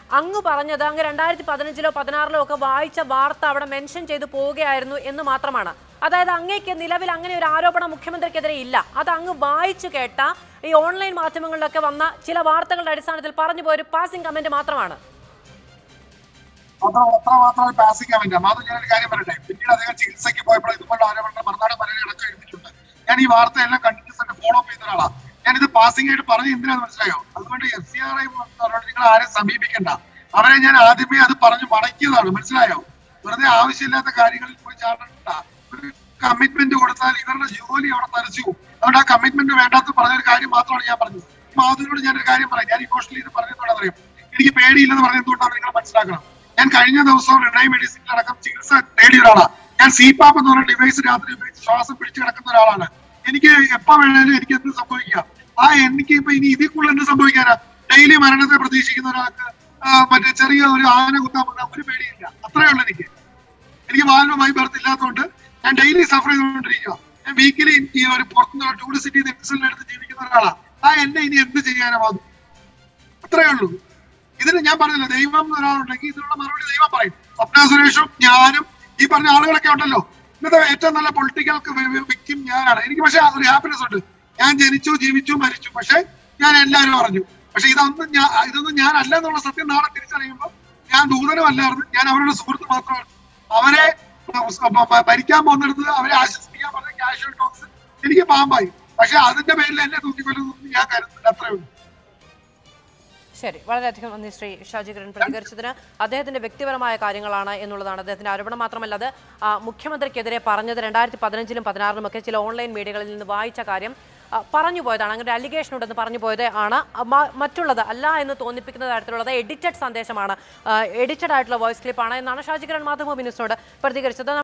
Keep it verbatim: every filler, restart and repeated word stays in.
അങ്ങ് പറഞ്ഞത് അങ്ങ് രണ്ടായിരത്തി പതിനഞ്ചിലോ പതിനാറിലോ ഒക്കെ വായിച്ച വാർത്ത അവിടെ മെൻഷൻ ചെയ്ത് പോവുകയായിരുന്നു എന്ന് മാത്രമാണ്. അതായത് അങ്ങേക്ക് നിലവിൽ അങ്ങനെ ഒരു ആരോപണം മുഖ്യമന്ത്രിക്കെതിരെ ഇല്ല. അത് അങ്ങ് വായിച്ചു കേട്ട ഈ ഓൺലൈൻ മാധ്യമങ്ങളിലൊക്കെ വന്ന ചില വാർത്തകളുടെ അടിസ്ഥാനത്തിൽ പറഞ്ഞു പോയൊരു പാസിംഗ് കമന്റ് മാത്രമാണ്. പാസിംഗ് കമന്റ് മാത്രം. ഞാനൊരു കാര്യം പറയട്ടെ, പിന്നീട് അദ്ദേഹം ചികിത്സയ്ക്ക് പോയപ്പോൾ ഇതുപോലെ ആരോപണം മറുനാടൻ മനയിൽ അടക്കം എഴുതിയിട്ടുണ്ട്. ഞാൻ ഈ വാർത്തയെല്ലാം കണ്ടിന്യൂസ് ആയിട്ട് ഫോളോ അപ്പ് ചെയ്യുന്ന ഒരാളാണ്. ഞാനിത് പാസിംഗ് ആയിട്ട് പറഞ്ഞ് എന്തിനാന്ന് മനസ്സിലായോ? അതുകൊണ്ട് എഫ് സി ആർ ഐ നിങ്ങൾ ആരും സമീപിക്കണ്ട. അവരെ ഞാൻ ആദ്യമേ അത് പറഞ്ഞു മടക്കിയതാണ്, മനസ്സിലായോ? വെറുതെ ആവശ്യമില്ലാത്ത കാര്യങ്ങളിൽ പോയി ചാടണ്ട. ഒരു കമ്മിറ്റ്മെന്റ് കൊടുത്താൽ ഇവരുടെ ജോലി അവിടെ തരച്ചു. അതുകൊണ്ട് ആ കമ്മിറ്റ്മെന്റ് വേണ്ടാത്ത പറഞ്ഞൊരു കാര്യം മാത്രമാണ് ഞാൻ പറഞ്ഞത്. മാധുവിനോട് ഞാനൊരു കാര്യം പറയാം. ഞാൻ ഇമോഷണലി ഇത് പറഞ്ഞതുകൊണ്ട് അറിയാം, എനിക്ക് പേടിയില്ലെന്ന് പറഞ്ഞതുകൊണ്ടാണ് നിങ്ങൾ മനസ്സിലാക്കണം. ഞാൻ കഴിഞ്ഞ ദിവസം റിനൈ മെഡിസിനിൽ അടക്കം ചികിത്സ നേടിയ ഒരാളാണ്. ഞാൻ സീപാപ്പ് എന്ന് പറഞ്ഞ ഡിവൈസ് രാത്രി ഉപയോഗിച്ച് ശ്വാസം പിടിച്ചു കിടക്കുന്ന ഒരാളാണ്. എനിക്ക് എപ്പോ വേണേലും എനിക്ക് എന്ത് സംഭവിക്കാം. ആ എനിക്ക് ഇപ്പൊ ഇനി ഇതിൽ കൂടുതൽ എന്ത് സംഭവിക്കാനാ? ഡെയിലി മരണത്തെ പ്രതീക്ഷിക്കുന്ന ഒരാൾക്ക് മറ്റേ ചെറിയ ഒരു ആന കുത്താൻ പറഞ്ഞാൽ ഒരു പേടിയില്ല. അത്രേ ഉള്ളൂ എനിക്ക്. എനിക്ക് വാൽവുമായി ബർത്തില്ലാത്തതുകൊണ്ട് ഞാൻ ഡെയിലി സഫർ ചെയ്തുകൊണ്ടിരിക്കുക. ഞാൻ വീക്കിലി ഈ ഒരു പുറത്തുനിന്നുള്ള ടൂറിസ്റ്റ് ഇൻസുലിൻ എടുത്ത് ജീവിക്കുന്ന ഒരാളാണ്. ആ എന്നെ ഇനി എന്ത് ചെയ്യാനാ മാതും? അത്രേ ഉള്ളൂ. ഇതിന് ഞാൻ പറഞ്ഞില്ല, ദൈവം ഒരാളുണ്ടെങ്കിൽ ഇതിനുള്ള മറുപടി ദൈവം പറയും. സ്വപ്ന സുരേഷും ഞാനും ഈ പറഞ്ഞ ആളുകളൊക്കെ ഉണ്ടല്ലോ, ഇന്നത്തെ ഏറ്റവും നല്ല പൊളിറ്റിക്കൽ വ്യക്തിയും ഞാനാണ്. എനിക്ക് പക്ഷെ ഒരു ഹാപ്പിനെസ് ഉണ്ട്. ഞാൻ ജനിച്ചു, ജീവിച്ചു, മരിച്ചു, പക്ഷെ ഞാൻ എല്ലാവരും അറിഞ്ഞു. പക്ഷെ ഇതൊന്നും ഞാൻ ഇതൊന്നും ഞാൻ അല്ല എന്നുള്ള സത്യം നാളെ തിരിച്ചറിയുമ്പോൾ ഞാൻ ദൂതനും അല്ലായിരുന്നു, ഞാൻ അവരുടെ സുഹൃത്ത് മാത്രമാണ്. അവരെ ഭരിക്കാൻ പോകുന്നിടത്ത് അവരെ ആശ്വസിപ്പിക്കാൻ പറഞ്ഞ കാഷ്വൽ ടോക്സ് എനിക്ക് പാമ്പായി. പക്ഷെ അതിന്റെ പേരിൽ എന്നെ തൂക്കിക്കൊല്ലുന്നു ഞാൻ കരുതുന്നില്ല. അത്രേ ഉള്ളൂ. ശരി, വളരെയധികം നന്ദി ശ്രീ ഷാജി കിരൺ പ്രതികരിച്ചതിന്. അദ്ദേഹത്തിന്റെ വ്യക്തിപരമായ കാര്യങ്ങളാണ് എന്നുള്ളതാണ് അദ്ദേഹത്തിന്റെ ആരോപണം. മാത്രമല്ല അത് മുഖ്യമന്ത്രിക്കെതിരെ പറഞ്ഞത് രണ്ടായിരത്തി പതിനഞ്ചിലും പതിനാറിലും ഒക്കെ ചില ഓൺലൈൻ മീഡിയകളിൽ നിന്ന് വായിച്ച കാര്യം പറഞ്ഞു പോയതാണ്. അങ്ങനെ ഒരു അലിഗേഷൻ ഉണ്ടെന്ന് പറഞ്ഞു പോയത് ആണ്. മറ്റുള്ളത് അല്ല എന്ന് തോന്നിപ്പിക്കുന്ന തരത്തിലുള്ളത് എഡിറ്റഡ് സന്ദേശമാണ്, എഡിറ്റഡ് ആയിട്ടുള്ള വോയിസ് ക്ലിപ്പാണ് എന്നാണ് ഷാജി കിരൺ മാധ്യമ ന്യൂസിനോട് പ്രതികരിച്ചത്.